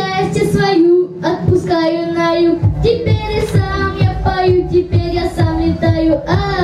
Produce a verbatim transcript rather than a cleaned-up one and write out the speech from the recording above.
счастье свою отпускаю на юг. Теперь и сам я пою, теперь я сам летаю. А